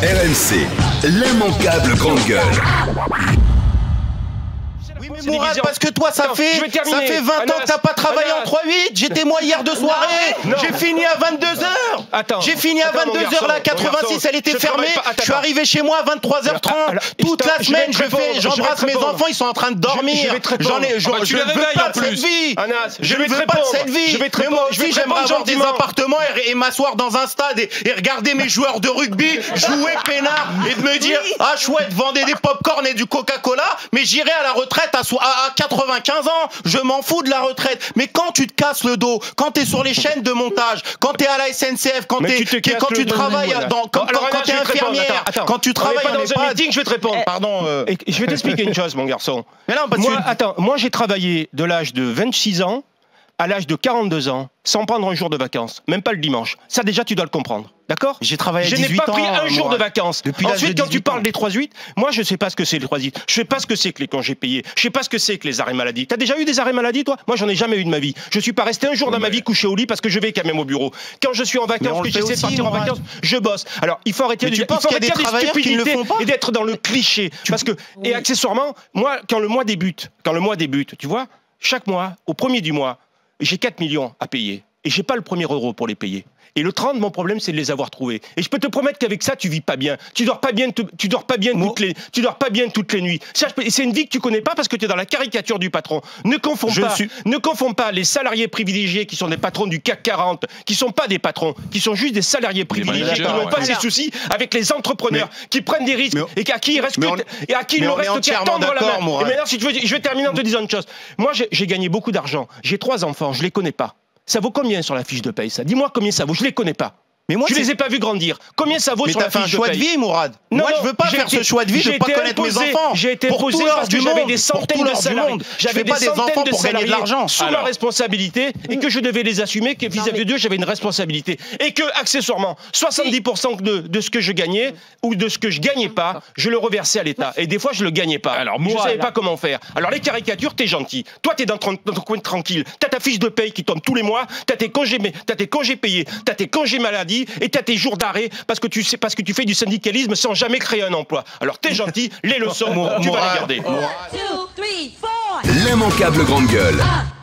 RMC, l'immanquable grande gueule. Oui mais Mourad, parce que toi ça fait 20 ans que t'as pas travaillé en 3-8. J'étais moi hier de soirée. J'ai fini à 22h. J'ai fini à 22h là, 86 elle était fermée. Je suis arrivé chez moi à 23h30. Toute la semaine j'embrasse mes enfants, ils sont en train de dormir. Je ne veux pas de cette vie. Je ne veux pas de cette vie. Mais moi aussi j'aimerais avoir des appartements et m'asseoir dans un stade et regarder mes joueurs de rugby jouer peinard et de me dire ah chouette, vendez des pop-corn et du Coca-Cola, mais j'irai à la retraite à 95 ans, je m'en fous de la retraite. Mais quand tu te casses le dos, quand t'es sur les chaînes de montage, quand t'es à la SNCF, quand tu travailles quand t'es infirmière, quand tu travailles dans un meeting, je vais te répondre. Pardon. Je vais t'expliquer une chose, mon garçon. Mais non, moi j'ai travaillé de l'âge de 26 ans à l'âge de 42 ans, sans prendre un jour de vacances, même pas le dimanche. Ça déjà, tu dois le comprendre. D'accord? J'ai travaillé à 18 ans. Je n'ai pas pris un jour de vacances. Ensuite, quand tu parles des 3-8, moi, je ne sais pas ce que c'est les 3-8. Je ne sais pas ce que c'est que les congés payés. Je ne sais pas ce que c'est que les arrêts maladie. Tu as déjà eu des arrêts maladie, toi? Moi, j'en ai jamais eu de ma vie. Je ne suis pas resté un jour dans ma vie couché au lit parce que je vais quand même au bureau. Quand je suis en vacances, que j'essaie de partir en vacances, je bosse. Alors, il faut arrêter de dire des stupidités et d'être dans le cliché. Parce que, et accessoirement, moi, quand le mois débute, tu vois, chaque mois, au premier du mois, j'ai 4 millions à payer et j'ai pas le premier euro pour les payer. Et le 30, mon problème, c'est de les avoir trouvés. Et je peux te promettre qu'avec ça, tu vis pas bien. Tu dors pas bien toutes les nuits. C'est une vie que tu connais pas parce que tu es dans la caricature du patron. Ne confonds pas les salariés privilégiés qui sont des patrons du CAC 40, qui sont pas des patrons, qui sont juste des salariés privilégiés, qui n'ont pas ces soucis avec les entrepreneurs qui prennent des risques et à qui il ne reste qu'à tendre la main. Et maintenant, si tu veux, je vais terminer en te disant une chose. Moi, j'ai gagné beaucoup d'argent. J'ai 3 enfants, je les connais pas. Ça vaut combien sur la fiche de paye, ça? Dis-moi combien ça vaut, je les connais pas. Mais moi, je les ai pas vus grandir. Combien ça vaut sur la fiche de paye? Mais t'as fait un choix de vie, Mourad. Moi, je veux pas faire ce choix de vie, je veux pas connaître mes enfants. J'ai été imposé parce que j'avais des centaines de salariés. J'avais des centaines de salariés sous ma responsabilité et que je devais les assumer, que vis-à-vis d'eux, j'avais une responsabilité. Et que, accessoirement, 70% de ce que je gagnais ou de ce que je gagnais pas, je le reversais à l'État. Et des fois, je le gagnais pas. Alors, je savais pas comment faire. Alors, les caricatures, t'es gentil. Toi, t'es dans ton coin tranquille. T'as ta fiche de paye qui tombe tous les mois. T'as tes congés payés. T'as tes congés maladie. Et t'as tes jours d'arrêt parce que tu fais du syndicalisme sans jamais créer un emploi. Alors t'es gentil, les leçons, tu vas les garder. L'immanquable grande gueule.